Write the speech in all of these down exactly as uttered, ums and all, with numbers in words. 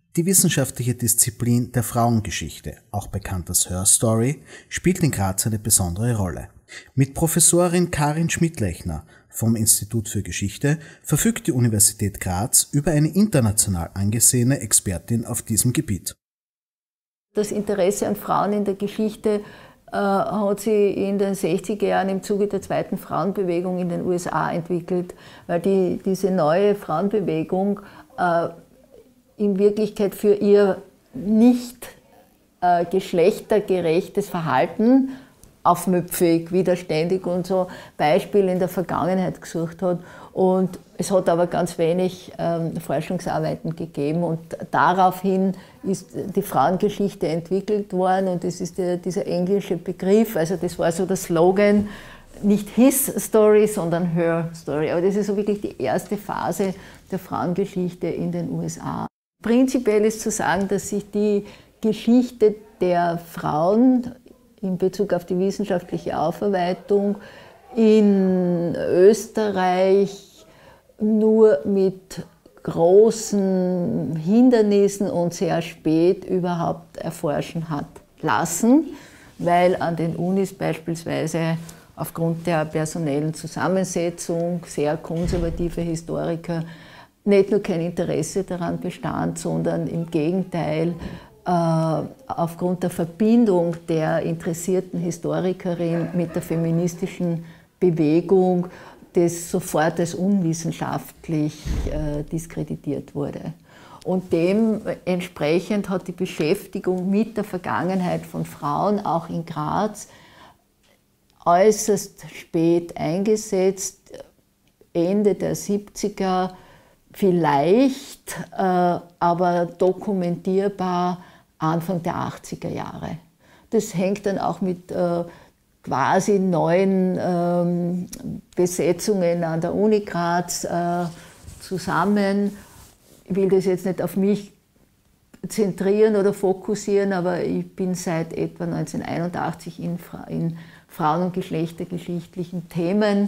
Die wissenschaftliche Disziplin der Frauengeschichte, auch bekannt als Her Story, spielt in Graz eine besondere Rolle. Mit Professorin Karin Schmidlechner vom Institut für Geschichte verfügt die Universität Graz über eine international angesehene Expertin auf diesem Gebiet. Das Interesse an Frauen in der Geschichte äh, hat sich in den sechziger Jahren im Zuge der zweiten Frauenbewegung in den U S A entwickelt, weil die, diese neue Frauenbewegung äh, in Wirklichkeit für ihr nicht äh, geschlechtergerechtes Verhalten aufmüpfig, widerständig und so Beispiele in der Vergangenheit gesucht hat. Und es hat aber ganz wenig ähm, Forschungsarbeiten gegeben und daraufhin ist die Frauengeschichte entwickelt worden und das ist der, dieser englische Begriff, also das war so der Slogan, nicht his story, sondern her story. Aber das ist so wirklich die erste Phase der Frauengeschichte in den U S A. Prinzipiell ist zu sagen, dass sich die Geschichte der Frauen in Bezug auf die wissenschaftliche Aufarbeitung in Österreich nur mit großen Hindernissen und sehr spät überhaupt erforschen hat lassen, weil an den Unis beispielsweise aufgrund der personellen Zusammensetzung sehr konservative Historiker nicht nur kein Interesse daran bestand, sondern im Gegenteil äh, aufgrund der Verbindung der interessierten Historikerin mit der feministischen Bewegung, das sofort als unwissenschaftlich äh, diskreditiert wurde. Und dementsprechend hat die Beschäftigung mit der Vergangenheit von Frauen auch in Graz äußerst spät eingesetzt, Ende der siebziger, vielleicht, äh, aber dokumentierbar Anfang der achtziger Jahre. Das hängt dann auch mit äh, quasi neuen ähm, Besetzungen an der Uni Graz äh, zusammen. Ich will das jetzt nicht auf mich zentrieren oder fokussieren, aber ich bin seit etwa neunzehnhunderteinundachtzig in, Fra in Frauen- und geschlechtergeschichtlichen Themen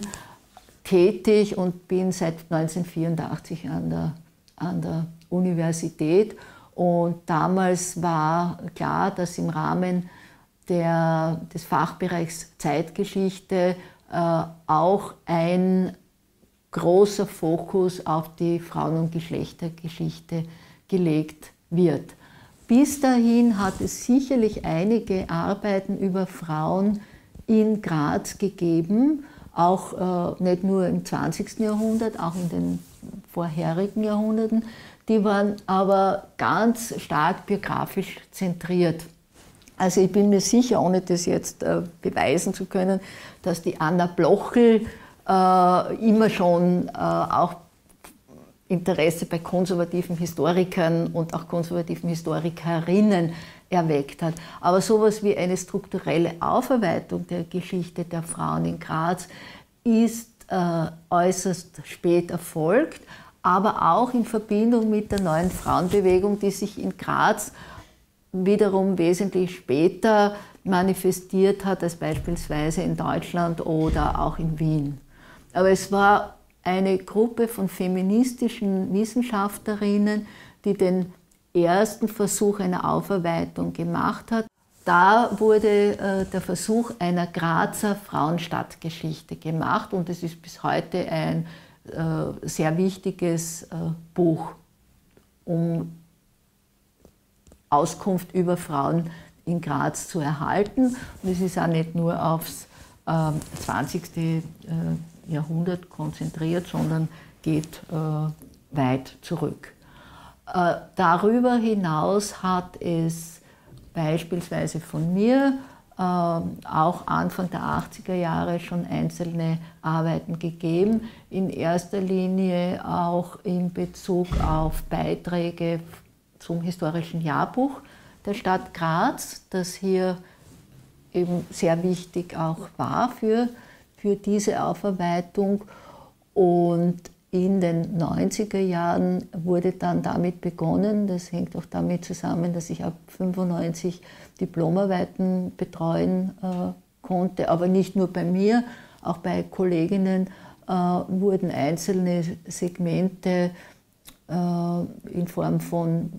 tätig und bin seit neunzehnhundertvierundachtzig an der, an der Universität. Und damals war klar, dass im Rahmen der, des Fachbereichs Zeitgeschichte äh, auch ein großer Fokus auf die Frauen- und Geschlechtergeschichte gelegt wird. Bis dahin hat es sicherlich einige Arbeiten über Frauen in Graz gegeben, auch äh, nicht nur im zwanzigsten Jahrhundert, auch in den vorherigen Jahrhunderten. Die waren aber ganz stark biografisch zentriert. Also ich bin mir sicher, ohne das jetzt äh, beweisen zu können, dass die Anna Blochel äh, immer schon äh, auch Interesse bei konservativen Historikern und auch konservativen Historikerinnen erweckt hat. Aber sowas wie eine strukturelle Aufarbeitung der Geschichte der Frauen in Graz ist äh, äußerst spät erfolgt, aber auch in Verbindung mit der neuen Frauenbewegung, die sich in Graz wiederum wesentlich später manifestiert hat als beispielsweise in Deutschland oder auch in Wien. Aber es war eine Gruppe von feministischen Wissenschaftlerinnen, die den ersten Versuch einer Aufarbeitung gemacht hat. Da wurde äh, der Versuch einer Grazer Frauenstadtgeschichte gemacht und es ist bis heute ein äh, sehr wichtiges äh, Buch, um Auskunft über Frauen in Graz zu erhalten. Und es ist auch nicht nur aufs äh, zwanzigste Äh, Jahrhundert konzentriert, sondern geht äh, weit zurück. Äh, darüber hinaus hat es beispielsweise von mir äh, auch Anfang der achtziger Jahre schon einzelne Arbeiten gegeben, in erster Linie auch in Bezug auf Beiträge zum historischen Jahrbuch der Stadt Graz, das hier eben sehr wichtig auch war für für diese Aufarbeitung. Und in den neunziger Jahren wurde dann damit begonnen, das hängt auch damit zusammen, dass ich ab fünfundneunzig Diplomarbeiten betreuen äh, konnte, aber nicht nur bei mir, auch bei Kolleginnen äh, wurden einzelne Segmente äh, in Form von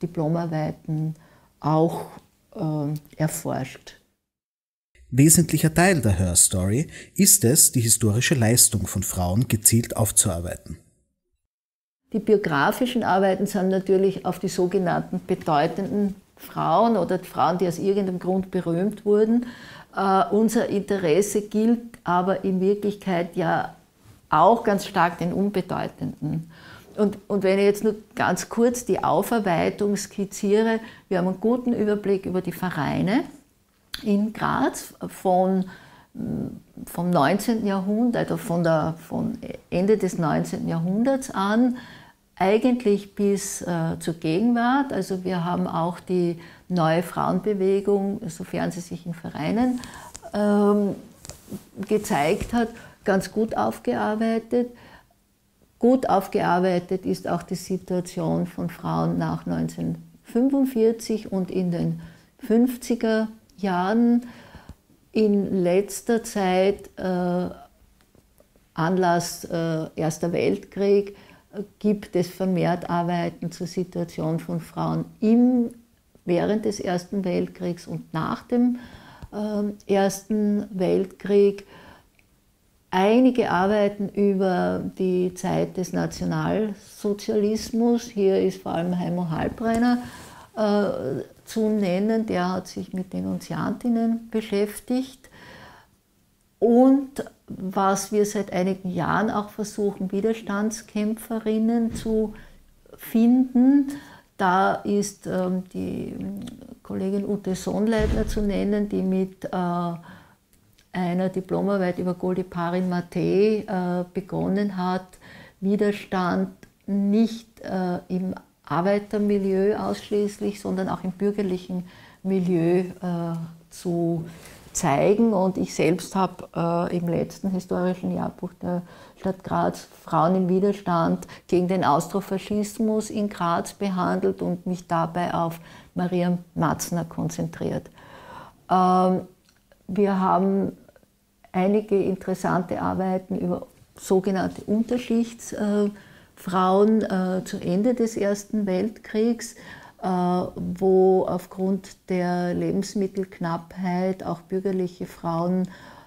Diplomarbeiten auch äh, erforscht. Wesentlicher Teil der Hörstory ist es, die historische Leistung von Frauen gezielt aufzuarbeiten. Die biografischen Arbeiten sind natürlich auf die sogenannten bedeutenden Frauen oder Frauen, die aus irgendeinem Grund berühmt wurden. Uh, unser Interesse gilt aber in Wirklichkeit ja auch ganz stark den Unbedeutenden. Und, und wenn ich jetzt nur ganz kurz die Aufarbeitung skizziere, wir haben einen guten Überblick über die Vereine in Graz von, vom neunzehnten Jahrhundert, also von, der, von Ende des neunzehnten Jahrhunderts an, eigentlich bis äh, zur Gegenwart. Also wir haben auch die neue Frauenbewegung, sofern sie sich in Vereinen ähm, gezeigt hat, ganz gut aufgearbeitet. Gut aufgearbeitet ist auch die Situation von Frauen nach neunzehnhundertfünfundvierzig und in den fünfziger Jahren. In letzter Zeit, äh, Anlass äh, Erster Weltkrieg, gibt es vermehrt Arbeiten zur Situation von Frauen im, während des Ersten Weltkriegs und nach dem äh, Ersten Weltkrieg. Einige Arbeiten über die Zeit des Nationalsozialismus. Hier ist vor allem Heimo Halbreiner äh, zu nennen, der hat sich mit Denunziantinnen beschäftigt. Und was wir seit einigen Jahren auch versuchen, Widerstandskämpferinnen zu finden. Da ist ähm, die Kollegin Ute Sonnleitner zu nennen, die mit äh, einer Diplomarbeit über Goldi Parin Mate äh, begonnen hat, Widerstand nicht äh, im Arbeitermilieu ausschließlich, sondern auch im bürgerlichen Milieu äh, zu zeigen. Und ich selbst habe äh, im letzten historischen Jahrbuch der Stadt Graz Frauen im Widerstand gegen den Austrofaschismus in Graz behandelt und mich dabei auf Maria Matzner konzentriert. Ähm, wir haben einige interessante Arbeiten über sogenannte Unterschichtsfrauen äh, äh, zu Ende des Ersten Weltkriegs, wo aufgrund der Lebensmittelknappheit auch bürgerliche Frauen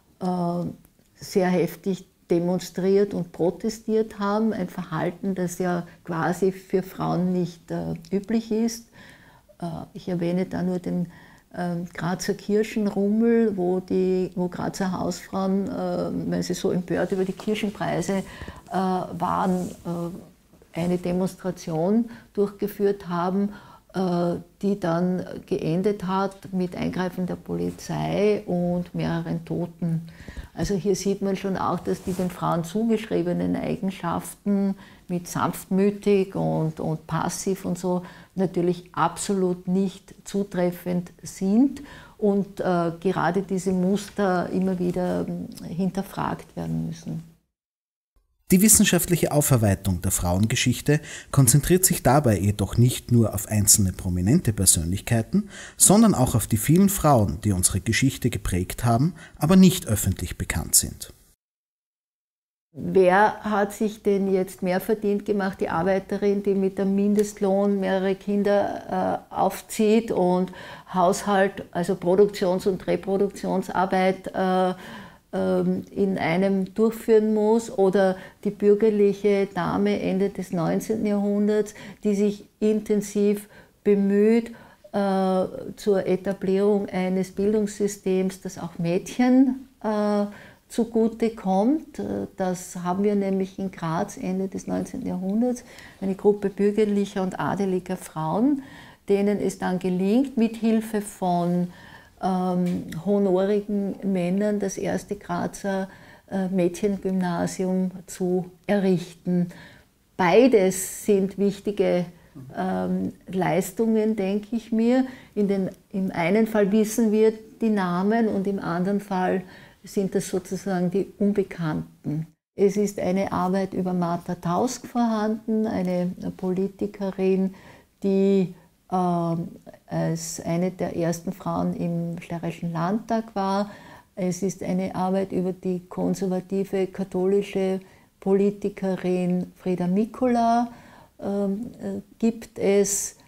sehr heftig demonstriert und protestiert haben. Ein Verhalten, das ja quasi für Frauen nicht üblich ist. Ich erwähne da nur den Grazer Kirschenrummel, wo die wo Grazer Hausfrauen, weil sie so empört über die Kirschenpreise waren, eine Demonstration durchgeführt haben, die dann geendet hat mit Eingreifen der Polizei und mehreren Toten. Also hier sieht man schon auch, dass die den Frauen zugeschriebenen Eigenschaften mit sanftmütig und, und passiv und so natürlich absolut nicht zutreffend sind und äh, gerade diese Muster immer wieder hinterfragt werden müssen. Die wissenschaftliche Aufarbeitung der Frauengeschichte konzentriert sich dabei jedoch nicht nur auf einzelne prominente Persönlichkeiten, sondern auch auf die vielen Frauen, die unsere Geschichte geprägt haben, aber nicht öffentlich bekannt sind. Wer hat sich denn jetzt mehr verdient gemacht? Die Arbeiterin, die mit dem Mindestlohn mehrere Kinder äh, aufzieht und Haushalt, also Produktions- und Reproduktionsarbeit äh, in einem durchführen muss, oder die bürgerliche Dame Ende des neunzehnten Jahrhunderts, die sich intensiv bemüht äh, zur Etablierung eines Bildungssystems, das auch Mädchen äh, zugute kommt. Das haben wir nämlich in Graz Ende des neunzehnten Jahrhunderts, eine Gruppe bürgerlicher und adeliger Frauen, denen es dann gelingt, mit Hilfe von Ähm, honorigen Männern das erste Grazer äh, Mädchengymnasium zu errichten. Beides sind wichtige ähm, Leistungen, denke ich mir. In den, im einen Fall wissen wir die Namen und im anderen Fall sind das sozusagen die Unbekannten. Es ist eine Arbeit über Martha Tausk vorhanden, eine Politikerin, die ähm, als eine der ersten Frauen im Steirischen Landtag war. Es ist eine Arbeit über die konservative katholische Politikerin Frieda Mikula. Ähm, gibt es, äh,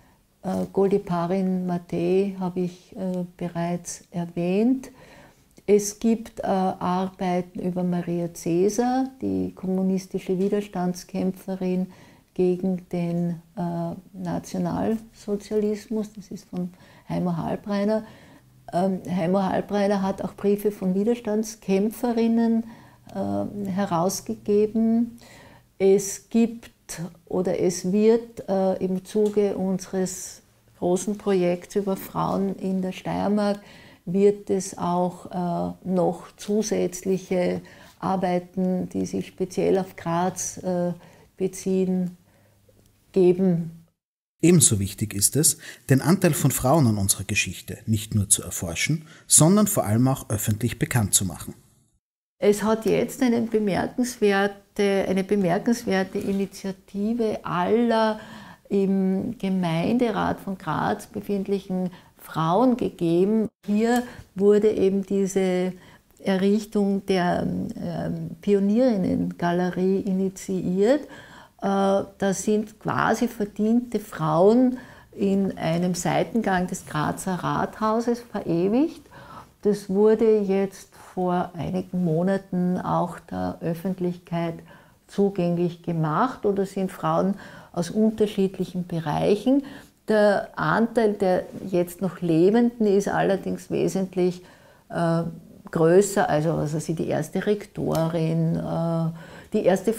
Äh, Goldiparin Matei habe ich äh, bereits erwähnt. Es gibt äh, Arbeiten über Maria Cäsar, die kommunistische Widerstandskämpferin gegen den äh, Nationalsozialismus. Das ist von Heimo Halbreiner. Ähm, Heimo Halbreiner hat auch Briefe von Widerstandskämpferinnen äh, herausgegeben. Es gibt oder es wird äh, im Zuge unseres großen Projekts über Frauen in der Steiermark wird es auch äh, noch zusätzliche Arbeiten, die sich speziell auf Graz äh, beziehen, geben. Ebenso wichtig ist es, den Anteil von Frauen an unserer Geschichte nicht nur zu erforschen, sondern vor allem auch öffentlich bekannt zu machen. Es hat jetzt eine bemerkenswerte, eine bemerkenswerte Initiative aller im Gemeinderat von Graz befindlichen Frauen gegeben. Hier wurde eben diese Errichtung der ähm, Pionierinnengalerie initiiert. Äh, da sind quasi verdiente Frauen in einem Seitengang des Grazer Rathauses verewigt. Das wurde jetzt vor einigen Monaten auch der Öffentlichkeit zugänglich gemacht, oder sind Frauen aus unterschiedlichen Bereichen. Der Anteil der jetzt noch Lebenden ist allerdings wesentlich äh, größer, also, also sie die erste Rektorin, äh, die erste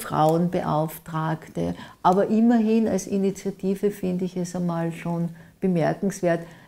Frauenbeauftragte, aber immerhin als Initiative finde ich es einmal schon bemerkenswert,